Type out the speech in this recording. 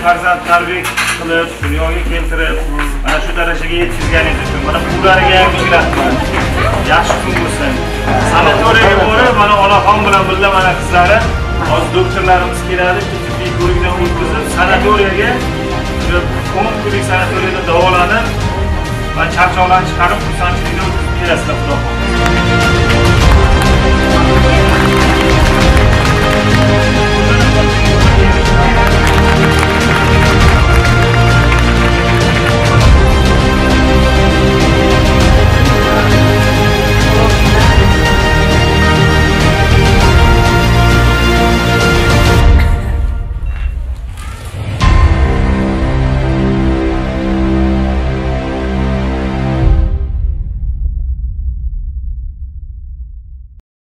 farzand tarbiya qilib, dunyoga keltirib, mana shu darajaga yetkazganingiz uchun mana ularga ham ming rahmat. Yaxshi kun bo'lsin. Sanatoriyaga borib, mana onaxon bilan birga mana qizlari, hozir doktorlarimiz keladi, tibbiy ko'rikdan o'tkazib, sanatoriyaga kirib, 10 kunlik sanatoriyada davolanib, va charchoqlarni chiqarib, xursandchilikni o'tkazib berasizlar, xudo xohlasa.